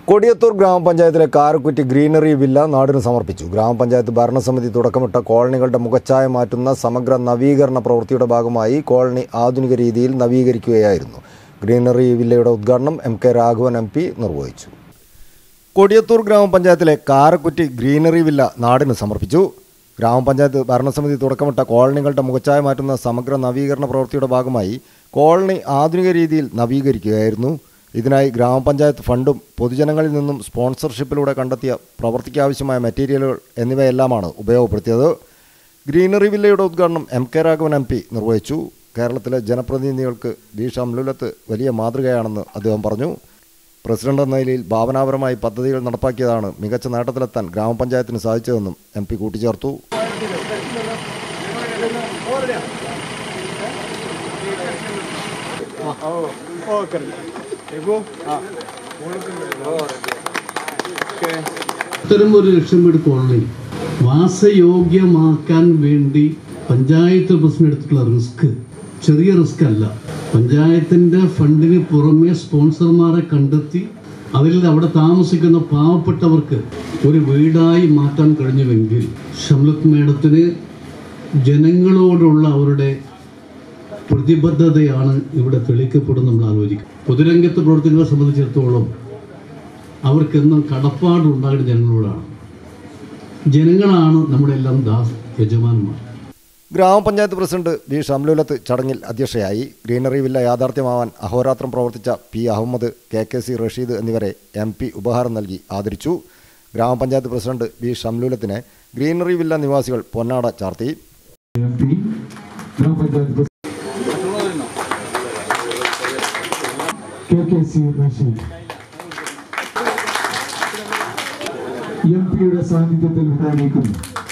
കൊടിയത്തൂർ ഗ്രാമപഞ്ചായത്തിലെ Karakkutty greenery villa നാടിന് സമർപ്പിച്ചു. ഗ്രാമപഞ്ചായത്ത് ഭരണസമിതി തുടക്കമിട്ട കോളനികളുടെ മുഖച്ഛായ മാറ്റുന്ന സമഗ്ര നവീകരണ പ്രവൃത്തിയുടെ ഭാഗമായി കോളനി ആധുനിക രീതിയിൽ നവീകരിക്കുകയായിരുന്നു. ഗ്രീനറി വില്ലയുടെ ഉദ്ഘാടനം MK രാഘവൻ MP നിർവഹിച്ചു. കൊടിയത്തൂർ ഗ്രാമപഞ്ചായത്തിലെ കാരക്കുറ്റി ഗ്രീനറി വില്ല നാടിന് സമർപ്പിച്ചു. ഗ്രാമപഞ്ചായത്ത് ഭരണസമിതി തുടക്കമിട്ട കോളനികളുടെ മുഖച്ഛായ മാറ്റുന്ന സമഗ്ര നവീകരണ പ്രവൃത്തിയുടെ ഭാഗമായി കോളനി ആധുനിക രീതിയിൽ നവീകരിക്കുകയായിരുന്നു. ഇതിനായി ഗ്രാമപഞ്ചായത്ത് ഫണ്ടും പൊതുജനങ്ങളിൽ നിന്നും സ്പോൺസർഷിപ്പിലൂടെ കണ്ടെത്തിയ പ്രവൃത്തിക്കാവശ്യമായ മെറ്റീരിയലുകൾ എന്നിവയെല്ലാമാണ് ഉപയോഗപ്പെടുത്തിയത്. ഗ്രീനറി വില്ലയുടെ ഉദ്ഘാടനം MK രാഘവൻ MP നിർവഹിച്ചു. കേരളത്തിലെ ജനപ്രതിനിധികൾക്ക് B. ഷംലുലത്ത് വലിയ മാതൃകയാണെന്ന് അദ്ദേഹം പറഞ്ഞു. പ്രസിഡന്റ് എന്ന നിലയിൽ ഭാവനാപരമായി പദ്ധതികൾ നടപ്പാക്കിയതാണ് മികച്ച നേട്ടത്തിലെത്താൻ ഗ്രാമപഞ്ചായത്തിന് സാധിച്ചതെന്നും MP കൂട്ടിച്ചേർത്തു. ഇത്തരം ഒരു ലക്ഷ്യമിട് കോളനി വാസയോഗ്യമാക്കാൻ വേണ്ടി പഞ്ചായത്ത് പ്രസിഡന്റ് എടുത്തിട്ടുള്ള റിസ്ക് ചെറിയ റിസ്ക് അല്ല. പഞ്ചായത്തിൻ്റെ ഫണ്ടിന് പുറമെ സ്പോൺസർമാരെ കണ്ടെത്തി അതിൽ അവിടെ താമസിക്കുന്ന പാവപ്പെട്ടവർക്ക് ഒരു വീടായി മാറ്റാൻ കഴിഞ്ഞുവെങ്കിൽ ഷംലുത്ത് മേഡത്തിന് ജനങ്ങളോടുള്ള അവരുടെ പ്രതിബദ്ധതയാണ് ഇവിടെ തെളിയിക്കപ്പെടുന്നത്. നമ്മൾ ആലോചിക്കും. പൊതുരംഗത്ത് പ്രവർത്തിക്കുന്നവരെ സംബന്ധിച്ചിടത്തോളം അവർക്കെന്നും കടപ്പാടുണ്ടാകുന്ന ജനങ്ങളോടാണ്. ജനങ്ങളാണ് നമ്മളെല്ലാം യജമാന്മാർ. ഗ്രാമപഞ്ചായത്ത് പ്രസിഡന്റ് B. ഷംലുലത്ത് ചടങ്ങിൽ അധ്യക്ഷയായി. ഗ്രീനറി വില്ല യാഥാർത്ഥ്യമാവാൻ അഹോരാത്രം പ്രവർത്തിച്ച P. അഹമ്മദ്, KKC റഷീദ് എന്നിവരെ MP ഉപഹാരം നൽകി ആദരിച്ചു. Gramapanchayat president B. ഷംലുലത്തിനെ ഗ്രീനറി വില്ല നിവാസികൾ പൊന്നാട ചാർത്തി. KKC റഷീദ് MPയുടെ സാന്നിധ്യത്തിൽ വിടാനിരിക്കുന്നു.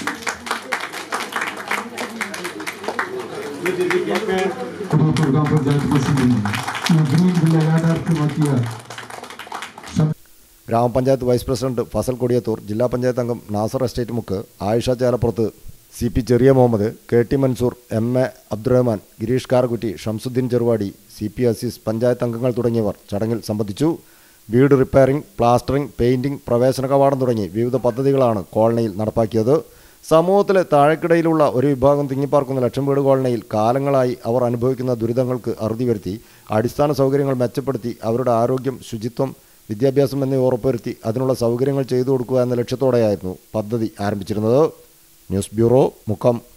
ഗ്രാമപഞ്ചായത്ത് പ്രസിഡന്റ് ഗ്രീൻ വില്ല യാഥാർത്ഥ്യമാക്കിയ ഗ്രാമപഞ്ചായത്ത് വൈസ് പ്രസിഡന്റ് ഫസൽ കൊടിയത്തൂർ, ജില്ലാ പഞ്ചായത്ത് അംഗം നാസർ എസ്റ്റേറ്റ് മുക്ക്, ആയിഷ ചേലപ്പുറത്ത്, CP ചെറിയ Muhammad, KT Mansoor, MA Abdurahman, Girish Karakkutty, Shamsuddin Cheruvadi, CP Azeez, panchayat അംഗങ്ങൾ തുടങ്ങിയവർ ചടങ്ങിൽ സംബന്ധിച്ചു. വീട് റിപ്പയറിംഗ്, പ്ലാസ്റ്ററിംഗ്, പെയിൻറ്റിംഗ്, പ്രവേശന കവാടം തുടങ്ങി വിവിധ പദ്ധതികളാണ് കോളനിയിൽ നടപ്പാക്കിയത്. സമൂഹത്തിലെ താഴെക്കിടയിലുള്ള ഒരു വിഭാഗം തിങ്ങിപ്പാർക്കുന്ന ലക്ഷം വീട് കോളനിയിൽ കാലങ്ങളായി അവർ അനുഭവിക്കുന്ന ദുരിതങ്ങൾക്ക് അറുതി വരുത്തി അടിസ്ഥാന സൗകര്യങ്ങൾ മെച്ചപ്പെടുത്തി അവരുടെ ആരോഗ്യം, ശുചിത്വം, വിദ്യാഭ്യാസം എന്നിവ ഉറപ്പുവരുത്തി അതിനുള്ള സൗകര്യങ്ങൾ ചെയ്തു കൊടുക്കുക എന്ന ലക്ഷ്യത്തോടെയായിരുന്നു പദ്ധതി ആരംഭിച്ചിരുന്നത്. News bureau, Mukkam.